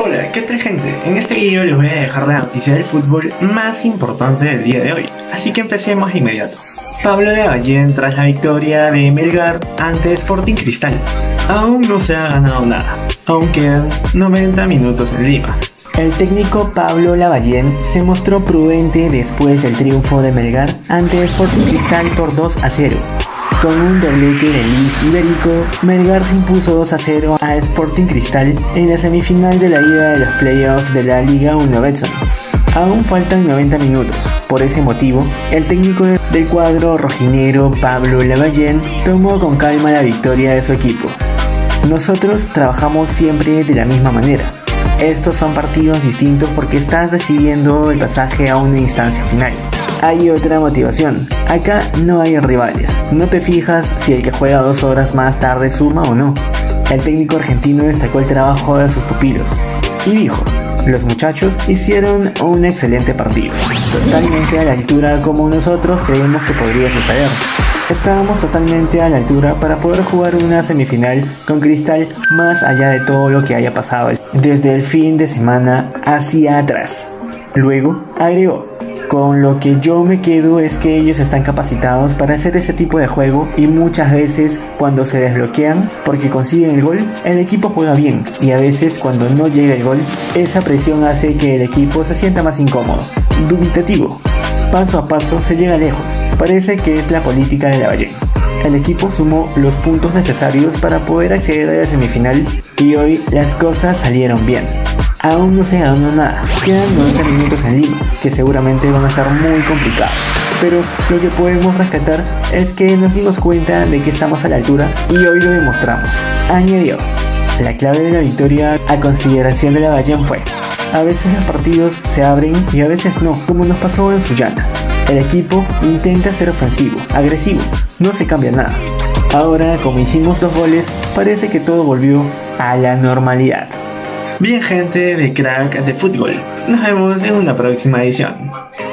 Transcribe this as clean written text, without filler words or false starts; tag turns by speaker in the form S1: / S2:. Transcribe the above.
S1: Hola, ¿qué tal gente? En este video les voy a dejar la noticia del fútbol más importante del día de hoy, así que empecemos de inmediato. Pablo Lavallén tras la victoria de Melgar ante Sporting Cristal. Aún no se ha ganado nada, aún quedan 90 minutos en Lima.
S2: El técnico Pablo Lavallén se mostró prudente después del triunfo de Melgar ante Sporting Cristal por 2-0. Con un doblete de Luis Iberico, Melgar se impuso 2-0 a Sporting Cristal en la semifinal de la ida de los playoffs de la Liga 1 Betson. Aún faltan 90 minutos. Por ese motivo, el técnico del cuadro rojinegro Pablo Lavallén tomó con calma la victoria de su equipo. Nosotros trabajamos siempre de la misma manera. Estos son partidos distintos porque estás decidiendo el pasaje a una instancia final. Hay otra motivación. Acá no hay rivales. No te fijas si el que juega 2 horas más tarde suma o no. El técnico argentino destacó el trabajo de sus pupilos y dijo: los muchachos hicieron un excelente partido, totalmente a la altura como nosotros creímos que podría suceder. Estábamos totalmente a la altura para poder jugar una semifinal con Cristal más allá de todo lo que haya pasado desde el fin de semana hacia atrás. Luego agregó: con lo que yo me quedo es que ellos están capacitados para hacer ese tipo de juego y muchas veces cuando se desbloquean porque consiguen el gol, el equipo juega bien, y a veces cuando no llega el gol, esa presión hace que el equipo se sienta más incómodo, dubitativo. Paso a paso se llega lejos. Parece que es la política de Lavallén. El equipo sumó los puntos necesarios para poder acceder a la semifinal y hoy las cosas salieron bien. Aún no se ganó nada, quedan 90 minutos en Lima, que seguramente van a estar muy complicados. Pero lo que podemos rescatar es que nos dimos cuenta de que estamos a la altura y hoy lo demostramos. Añadió: la clave de la victoria a consideración de Lavallén fue: a veces los partidos se abren y a veces no, como nos pasó en Sullana. El equipo intenta ser ofensivo, agresivo, no se cambia nada. Ahora, como hicimos 2 goles, parece que todo volvió a la normalidad.
S1: Bien gente de Crack de Fútbol, nos vemos en una próxima edición.